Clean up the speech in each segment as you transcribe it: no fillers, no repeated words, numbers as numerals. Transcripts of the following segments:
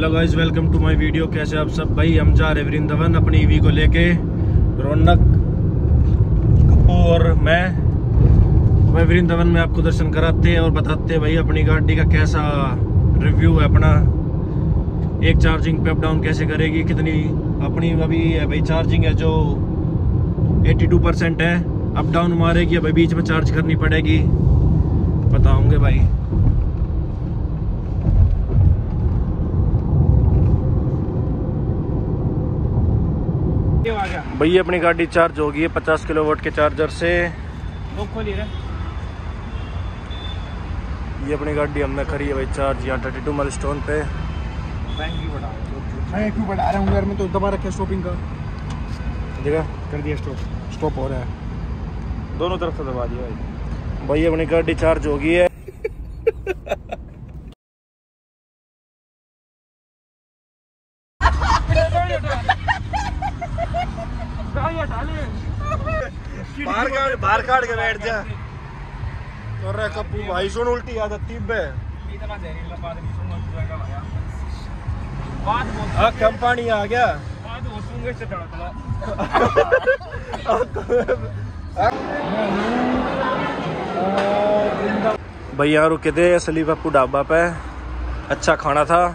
Hello guys, welcome to my video. कैसे आप सब भाई? हम जा रहे वृंदावन अपनी ईवी को लेके। रौनक और मैं वृंदावन में आपको दर्शन कराते हैं और बताते हैं भाई अपनी गाड़ी का कैसा रिव्यू है अपना। एक चार्जिंग पे अप डाउन कैसे करेगी, कितनी अपनी अभी है भाई चार्जिंग है जो 82% है। अप डाउन मारेगी भाई, बीच में चार्ज करनी पड़ेगी, बताऊंगे भाई। भैया अपनी गाड़ी चार्ज होगी है 50 किलोवाट के चार्जर से। ये अपनी गाड़ी हमने करी है भाई चार्ज यहाँ 32 माइलस्टोन पे। मैं क्यों बढ़ा रहा हूँ यार, मैं तो दबा रखा स्टॉपिंग का देखा कर दिया। स्टॉप हो रहा है, दोनों तरफ से दबा दिया भाई। भाई अपनी गाड़ी चार्ज होगी है। बाहर काट के बैठ जा और कप्पू भाई सुन उल्टी आदत तीब है। कम पानी आ गया भैया। रुके थे असली पप्पू ढाबा पे, अच्छा खाना था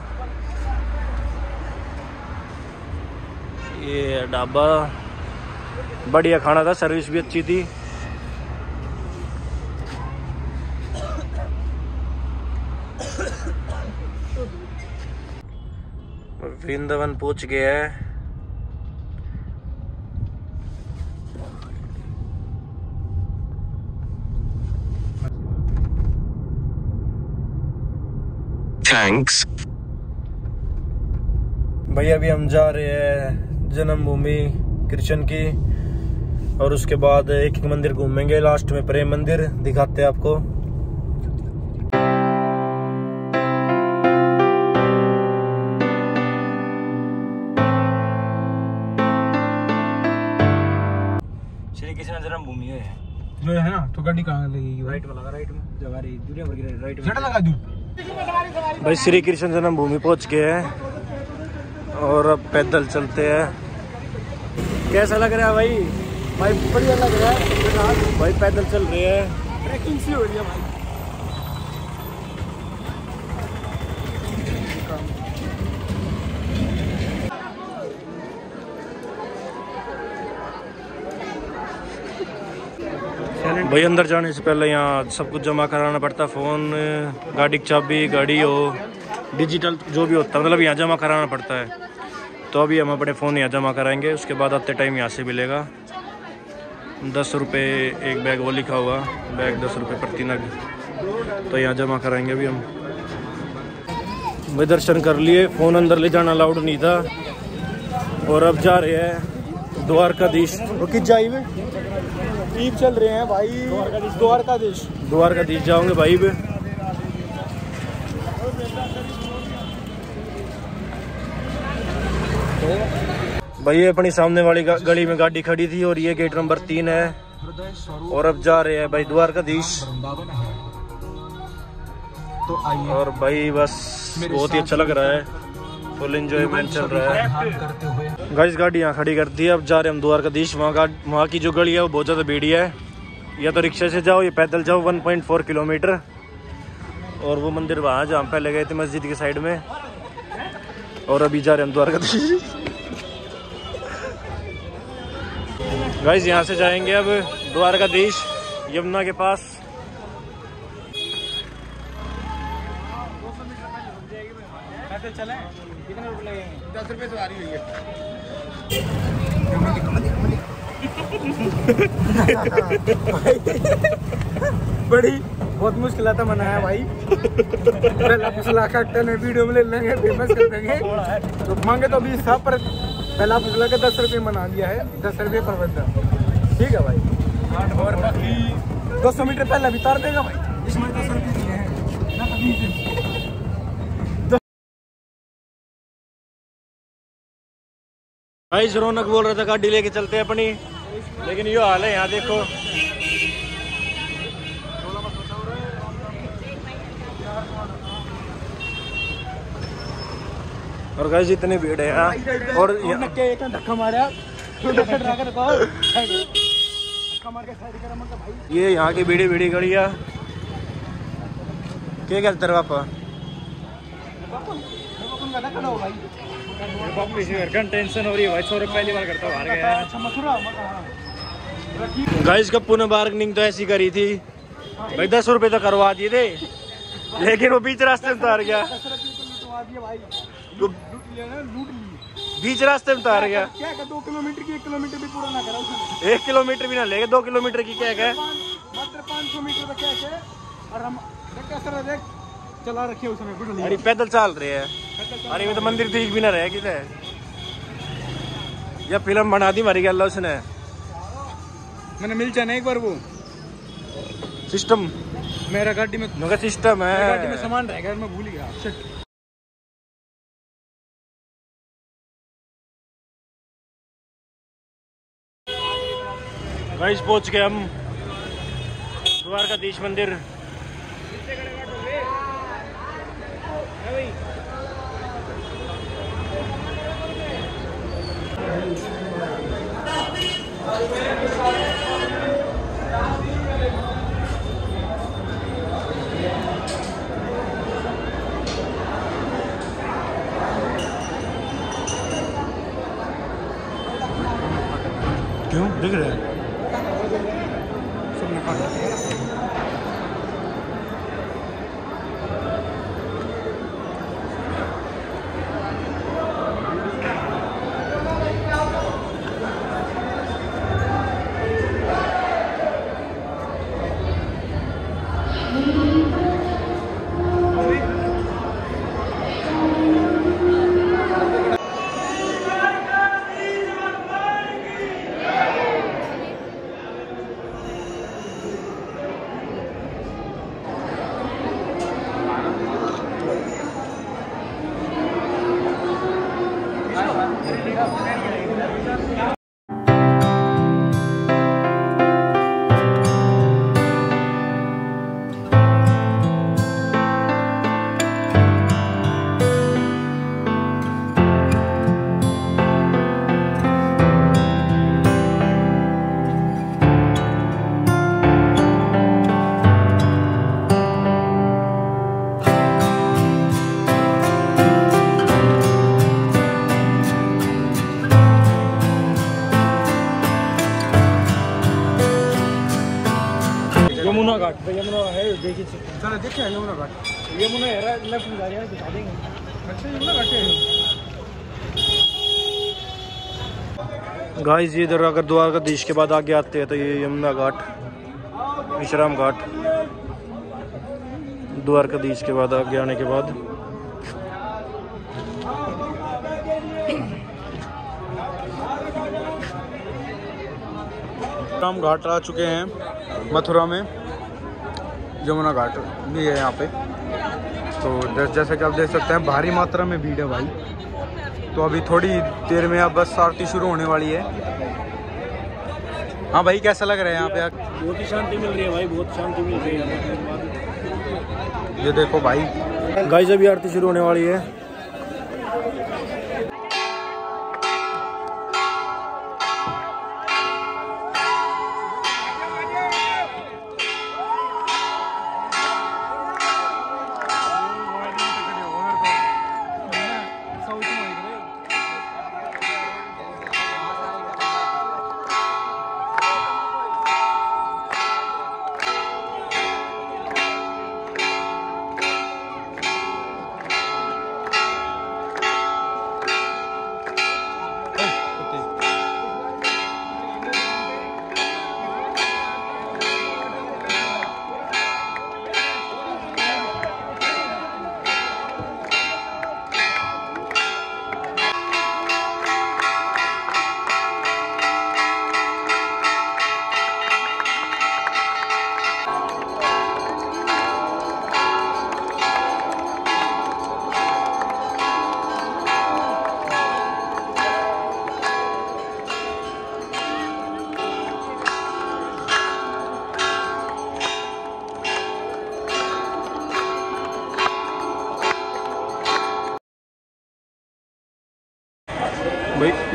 ये ढाबा, बढ़िया खाना था, सर्विस भी अच्छी थी। वृंदावन पहुंच गया है। थैंक्स भैया। अभी हम जा रहे हैं जन्मभूमि कृष्ण की और उसके बाद एक एक मंदिर घूमेंगे। लास्ट में प्रेम मंदिर दिखाते हैं आपको। श्री कृष्ण जन्मभूमि है जो है ना। तो गाड़ी कहाँ लगेगी? राइट में लगा, राइट में जगह रही दुनिया भर की राइट में लगा दूं भाई। श्री कृष्ण जन्मभूमि पहुंच गए हैं और अब पैदल चलते हैं। कैसा लग रहा है भाई? भाई बढ़िया लग रहा है भाई, पैदल चल रहे हैं, ट्रैकिंग सी हो रही है भाई। भाई अंदर जाने से पहले यहाँ सब कुछ जमा कराना पड़ता, फोन, गाड़ी की चाबी, गाड़ी हो डिजिटल जो भी होता है, मतलब यहाँ जमा कराना पड़ता है। तो अभी हम अपने फ़ोन यहाँ जमा कराएंगे, उसके बाद आते टाइम यहाँ से मिलेगा 10 रुपये एक बैग, वो लिखा हुआ बैग 10 रुपये प्रति नग। तो यहाँ जमा कराएंगे अभी हम। भाई दर्शन कर लिए, फ़ोन अंदर ले जाना अलाउड नहीं था। और अब जा रहे हैं द्वारकाधीश। किस जाई में ईब चल रहे हैं भाई। द्वारकाधीश जाओगे भाई भी। भाई अपनी सामने वाली गली में गाड़ी खड़ी थी और ये गेट नंबर 3 है। और अब जा रहे हैं भाई द्वारकाधीश। और भाई बस बहुत ही अच्छा लग रहा है, फुल एंजॉयमेंट चल रहा है। गाइस गाड़ी यहाँ खड़ी कर दी है, अब जा रहे हैं हम द्वारकाधीश। वहाँ की जो गली है वो बहुत ज़्यादा भीड़ी है। या तो रिक्शे से जाओ या पैदल जाओ 1.4 किलोमीटर। और वो मंदिर वहाँ जहाँ पहले गए थे मस्जिद की साइड में। और अभी जा रहे हैं हम द्वारकाधीश। गाइस यहाँ से जाएंगे अब द्वारकाधीश यमुना के पास। चलें कितने रुपए लगेंगे? 10 रुपए सवारी हुई है। बड़ी बहुत मुश्किल था मनाया भाई। पहला फुसला काटते ने वीडियो में ले लेंगे, फेमस कर देंगे। तो मांगे तो 20 था, पर पहला फुसला के 10 रुपये मना दिया है। 10 रुपये पर बंदा, ठीक है भाई। और बाकी 200 मीटर पहले भी तार देगा भाई। इसमें 10 रुपये दिए हैं। भाई रौनक बोल रहा था गाड़ी लेके चलते हैं अपनी, लेकिन ये हाल है यहाँ देखो। और गाइस जितनी भीड़ है यहाँ और धक्का मारा ये यहाँ की बीड़ी बीड़ी गड़िया क्या कहते हैं पापा टेंशन हो रही है भाई 100 रुपये पहली बार करता हूँ गाइस गप्पू ने बार्गेनिंग तो ऐसी करी थी भाई 10 रुपए तो करवा दिए थे लेकिन वो बीच रास्ते में उतार गया बीच रास्ते में उतार गया क्या 2 किलोमीटर की 1 किलोमीटर भी पूरा ना करा उसने 1 किलोमीटर भी ना लेगा 2 किलोमीटर की क्या है मात्र 500 मीटर का क्या है और हम कैसा देख चला रखे उसने अरे पैदल चल रहे हैं अरे वो तो मंदिर ठीक भी ना रहे किधर या फिल्म बना दी मारी गया उसने मैंने मिल जाना एक बार वो सिस्टम मेरा गाड़ी में सिस्टम है गाड़ी में सामान रहेगा मैं भूल गया गाइस पहुंच गए हम द्वारकाधीश मंदिर क्यों दिख रहा है यमुना घाट पे यमुना है देखिए चलो देखिए यमुना घाट यमुना है लेफ्ट में जा रहे हैं दिखा देंगे अच्छा यमुना घाट है गाइस इधर अगर द्वारकाधीश के बाद आगे आते हैं तो ये यमुना घाट विश्राम घाट द्वारकाधीश के बाद आगे आने के बाद विश्राम घाट आ चुके हैं मथुरा में यमुना घाट भी है यहाँ पे तो जैसा कि आप देख सकते हैं भारी मात्रा में भीड़ है भाई तो अभी थोड़ी देर में अब बस आरती शुरू होने वाली है। हाँ भाई कैसा लग रहा है यहाँ पे बहुत ही शांति मिल रही है भाई बहुत शांति मिल रही है ये देखो भाई गाइस अभी आरती शुरू होने वाली है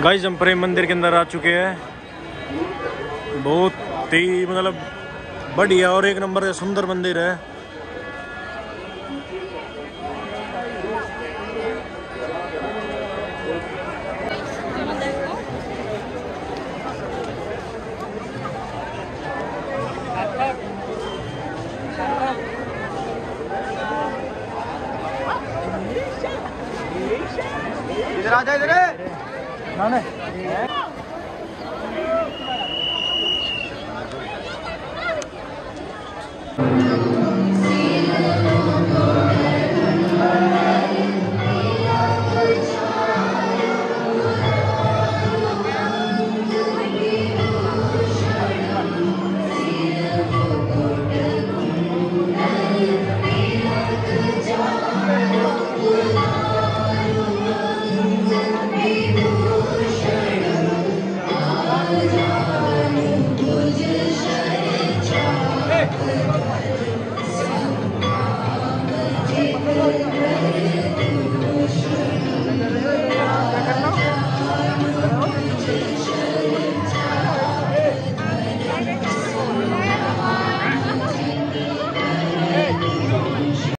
गाइस हम प्रेम मंदिर के अंदर आ चुके हैं। बहुत ही मतलब बढ़िया और एक नंबर सुंदर मंदिर है। इधर आ जा, इधर ना ना